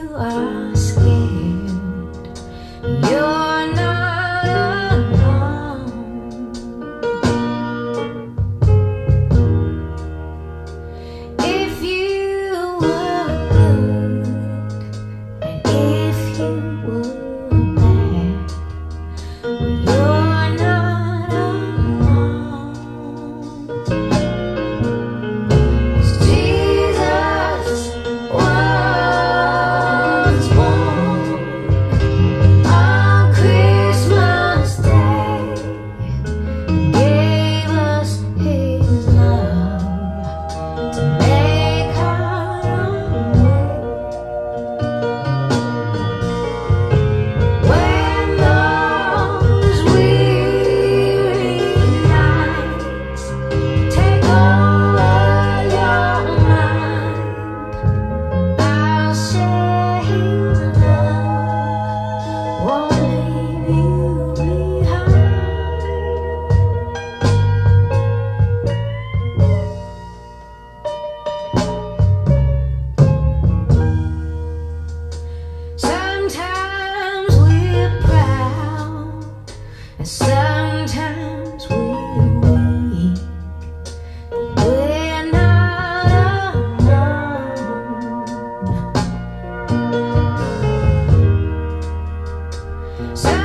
are scared, you're not alone. If you were good and if you were bad, you're not alone. 'Cause Jesus was born on Christmas Day, gave us His love to make our way. When those weary nights take over your mind, I'll share His love, won't leave you behind. Sometimes we're proud, and sometimes we're weak, but we're not alone.